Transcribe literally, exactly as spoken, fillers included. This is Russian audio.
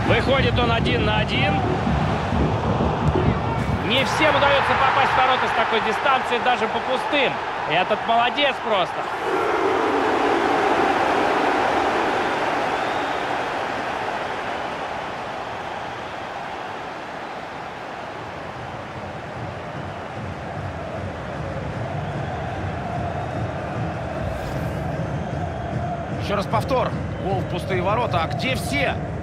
Выходит он один на один. Не всем удается попасть в ворота с такой дистанции, даже по пустым. Этот молодец просто. Еще раз повтор. Гол в пустые ворота. А где все?